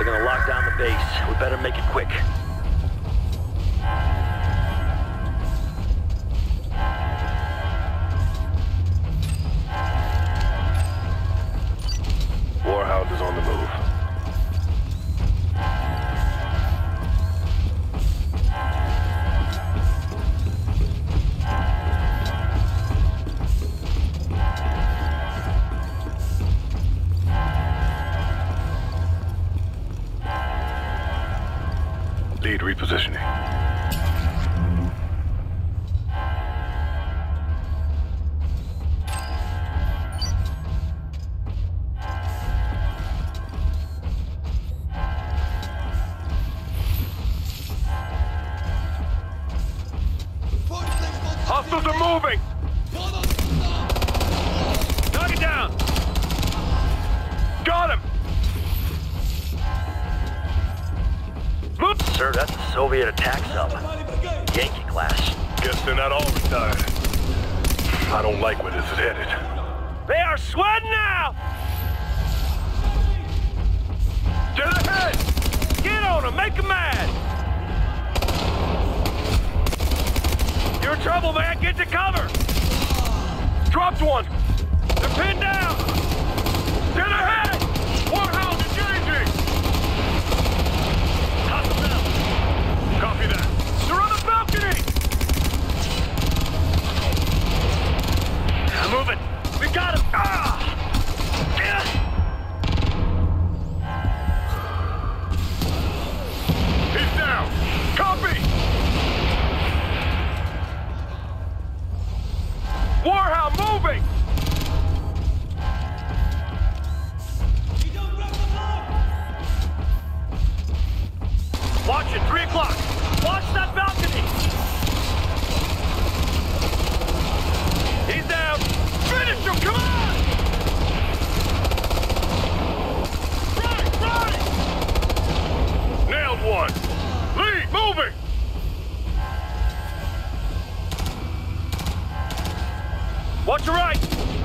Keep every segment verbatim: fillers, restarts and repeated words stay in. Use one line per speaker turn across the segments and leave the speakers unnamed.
They're gonna lock down the base. We better make it quick.
Warhound is on the move. Lead repositioning. Hostiles are moving! Knock it down! Got him! Look!
Sir, that's a Soviet attack sub. Yankee class.
Guess they're not all retired. I don't like where this is headed.
They are sweating now!
Get ahead!
Get on them! Make them mad! You're in trouble, man! Get to cover!
Dropped one!
They're pinned down!
Get ahead! Warhound engaging!
Hostile down!
Copy that.
They're on the balcony! I'm moving! We got him! Ah! Yeah.
He's down! Copy! Warhound moving!
Watch it! Three o'clock! Watch that balcony! He's down! Finish him! Come on!
Right! Right! Nailed one! Lead! Moving!
Watch your right!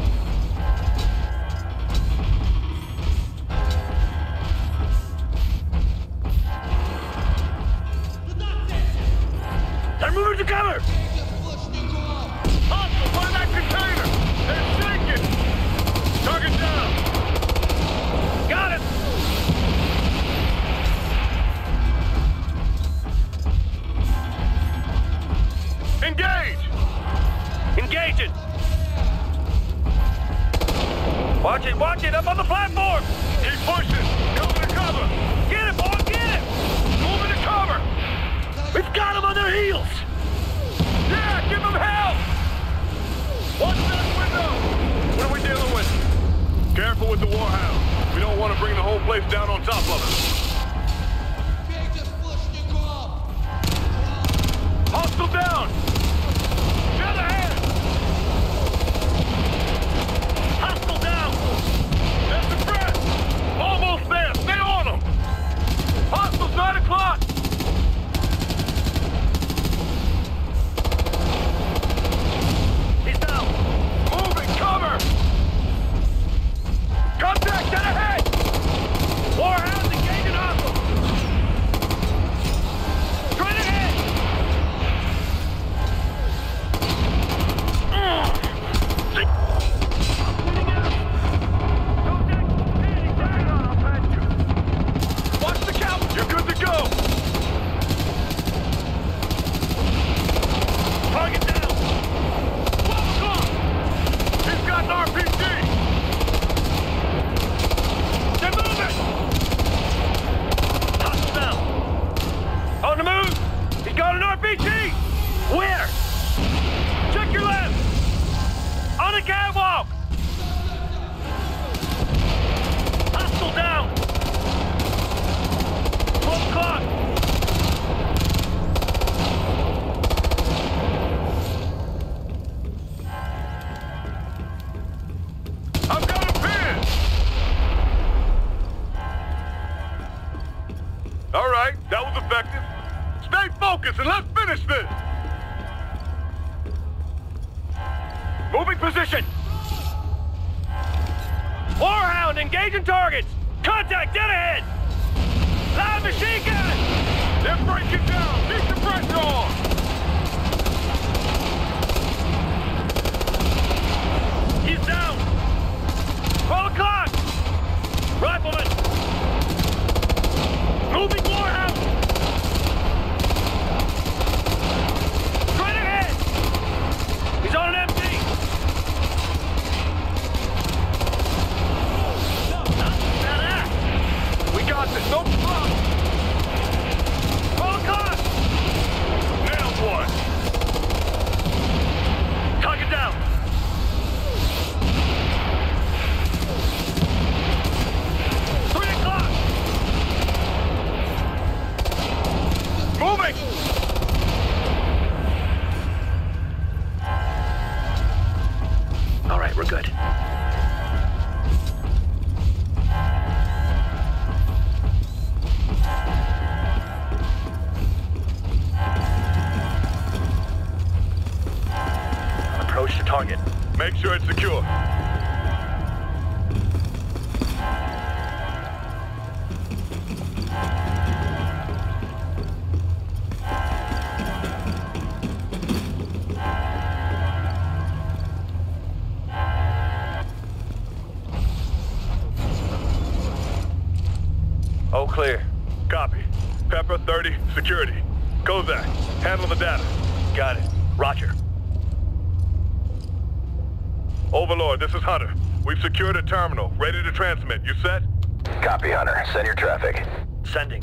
They're moving to cover!
Hostile! Find that container! They're shaking! Target down!
Got it!
Engage!
Engage it! Watch it, watch it! Up on the platform!
Keep pushing! Coming to cover!
Get it, boy, get it!
Moving to cover!
We've got them on their heels!
Yeah, give them hell! Watch that window! What are we dealing with? Careful with the Warhound. We don't want to bring the whole place down on top of us. Hostile down! Dead ahead!
Hostile down!
That's the press! Almost there! Stay on them! Hostiles, nine o'clock!
He's down!
Moving, cover! Contact, dead ahead!
Warhound engaging hostile! Straight ahead!
Watch the count! You're good to go!
Target down!
twelve o'clock! He's got an R P G!
They're moving! Hostile down! On the move! He's got an R P G! Where? Check your left! On the catwalk! Hostile down! twelve o'clock!
I've got a pin! All right, that was effective. Stay focused and let's finish this!
Moving position! Warhound engaging targets! Contact dead ahead! Live machine gun!
They're breaking down! Keep the pressure on!
He's down! twelve o'clock! Rifleman! Moving Warhound! Straight ahead! He's on an M P!
We got this! No problem!
twelve o'clock!
Nailed one!
Target down! three o'clock!
Moving!
All right, we're good. Approach the target.
Make sure it's secure.
All clear.
Copy. Pepper, thirty, security. Kozak, handle the data.
Got it. Roger.
Overlord, this is Hunter. We've secured a terminal, ready to transmit. You set?
Copy, Hunter. Send your traffic.
Sending.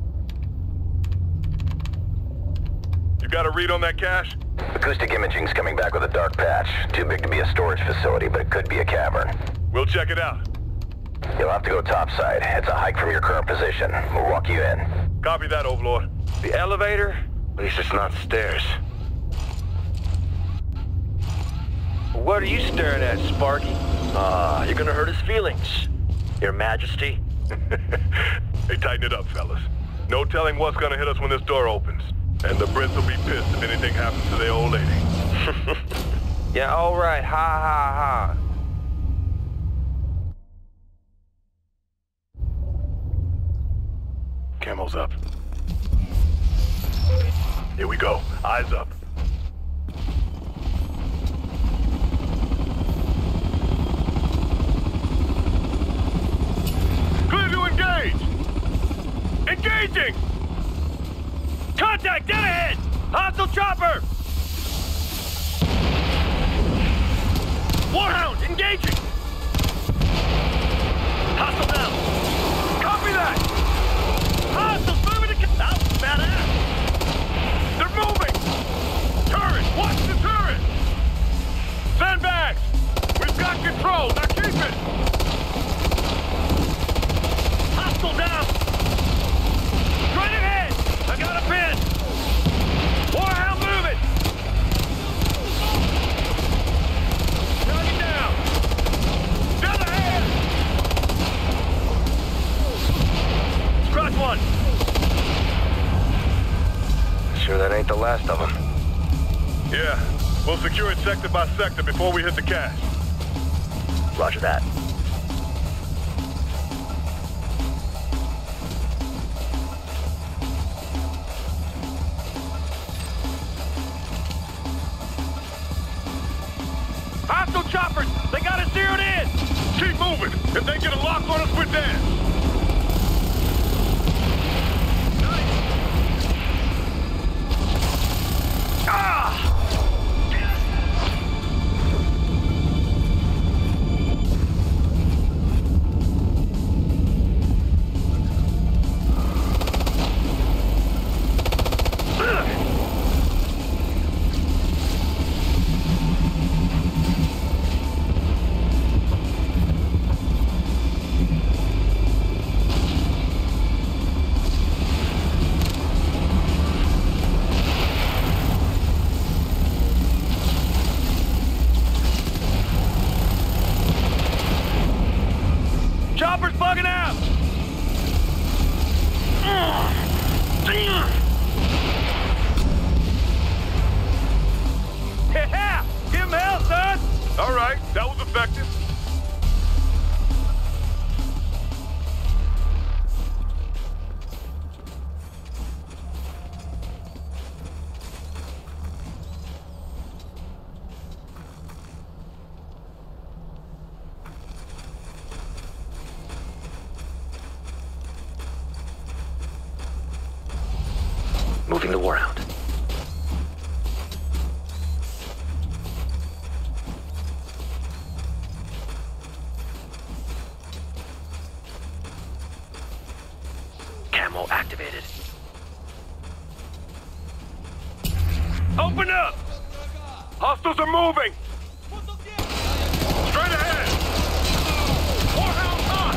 You got a read on that cache?
Acoustic imaging's coming back with a dark patch. Too big to be a storage facility, but it could be a cavern.
We'll check it out.
You'll have to go topside. It's a hike from your current position. We'll walk you in.
Copy that, Overlord.
The elevator? At least it's not stairs. What are you staring at, Sparky? Ah, you're gonna hurt his feelings. Your Majesty.
Hey, tighten it up, fellas. No telling what's gonna hit us when this door opens. And the Brits will be pissed if anything happens to their old lady.
Yeah, all right. Ha, ha, ha.
Camo's up. Here we go. Eyes up. Clear to engage! Engaging!
Contact, dead ahead! Hostile chopper! Warhound, engaging! Hostile down!
Copy that!
Hostiles moving to... Out, badass!
They're moving! Turret! Watch the turret! Sandbags! We've got control! Now keep it!
Hostile down! Straight ahead! I got a pin! Warhound moving! Target down! Down ahead! Scratch one! Sure that ain't the last of them.
Yeah. We'll secure it sector by sector before we hit the cache.
Roger that. Hostile choppers! They got us zeroed in!
Keep moving! If they get a lock on us, we're dead!
Ah! Chopper's bugging out! Yeah! Give him hell, son!
All right, that was effective.
Camo activated. Open up! Hostiles are moving!
Straight ahead! Warhound hot!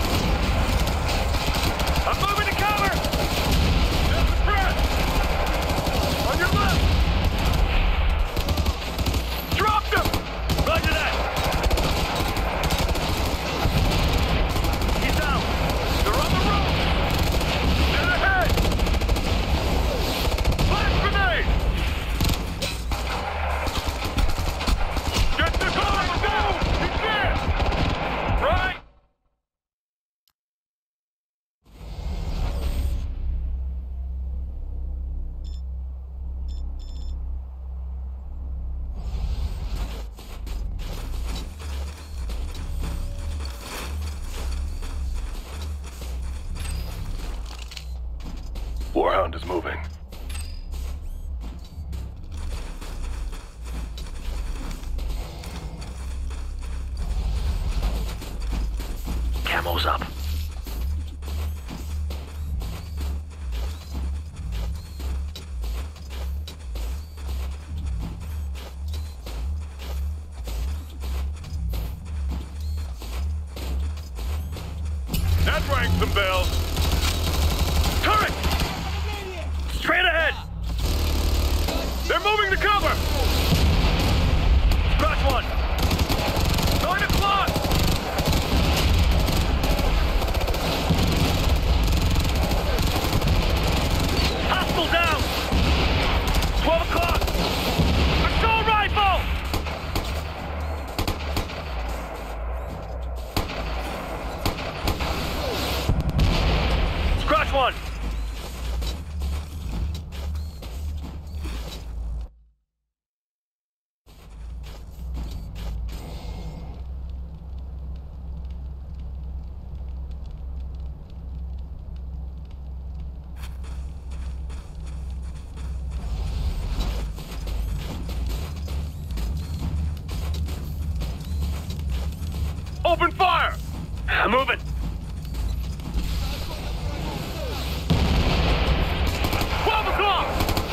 I'm moving to cover!
There's the press!
On your left! Dropped him! Roger that! He's down! They're on the road!
Dead ahead! Flash grenade! Get the car! Down! He's dead!
Right!
Warhound is moving.
Camo's up.
That rang some bells.
Turret! Straight ahead!
They're moving to cover!
Scratch one! Nine o'clock! Hostile down! Twelve o'clock! Assault rifle! Scratch one!
Open fire!
I'm moving!
twelve o'clock!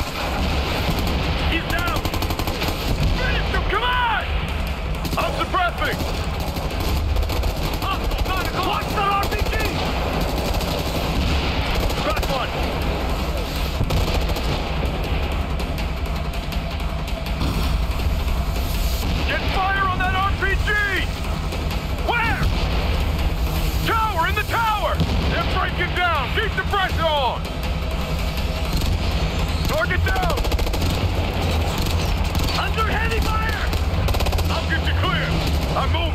He's down!
Finish him! Come on! I'm suppressing!
Up! Nine o'clock! Watch the R P G! Scratch one!
Get fire on that R P G! Where? Tower! In the tower! They're breaking down! Keep the pressure on! Target down!
Under heavy fire!
I'll get you clear! I'm moving!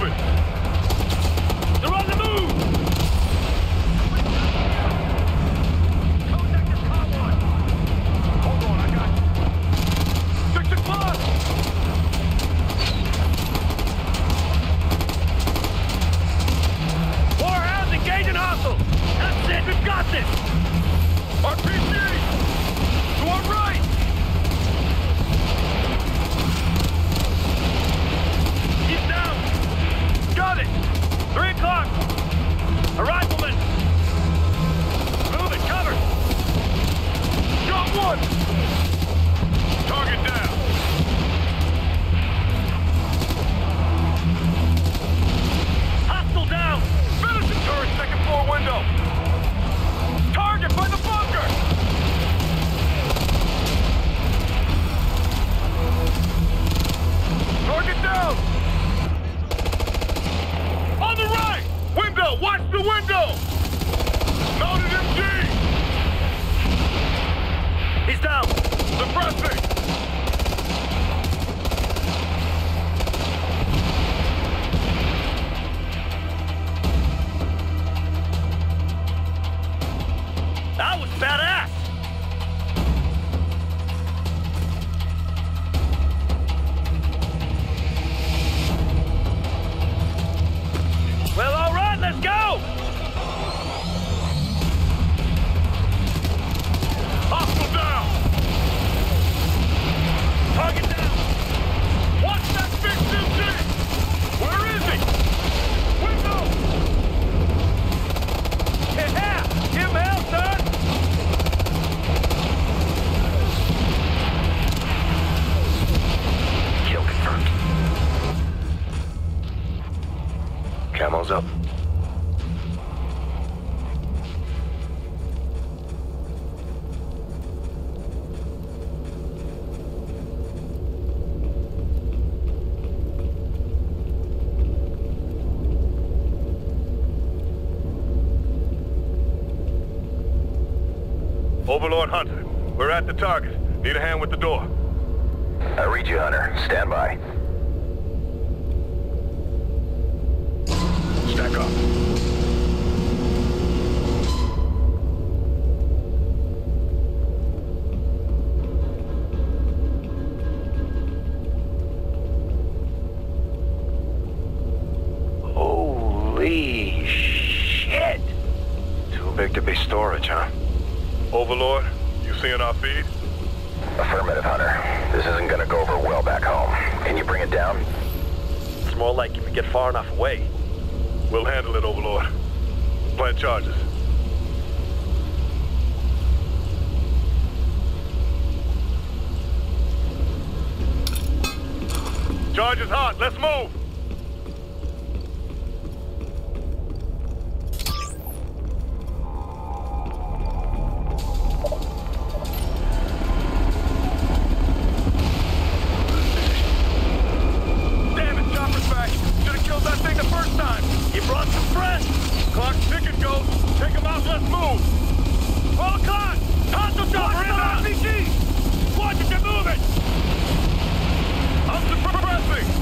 Camo's up.
Overlord Hunter, we're at the target. Need a hand with the door.
I read you, Hunter. Stand by.
Stack up.
Holy shit! Too big to be storage, huh?
Overlord, you seeing our feed?
Affirmative, Hunter. This isn't gonna go over well back home. Can you bring it down?
It's more like if we get far enough away.
We'll handle it, Overlord. Plant charges. Charge is hot. Let's move. Damn it, Chopper's back. Should have killed that thing the first time.
You brought some friends!
Clock's ticking, Ghost. Take him out. Let's move.
Roll the clock! Hostile chopper inbound! R P G! Watch it, you're moving!
I'm suppressing.